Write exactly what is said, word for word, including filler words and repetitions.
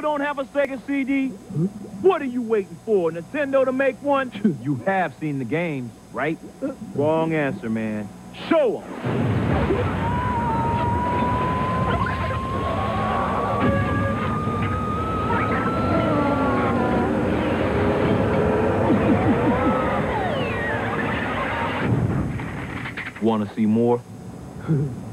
don't have a Sega C D? What are you waiting for? Nintendo to make one? You have seen the games, right? Wrong answer, man. Show 'em. Want to see more?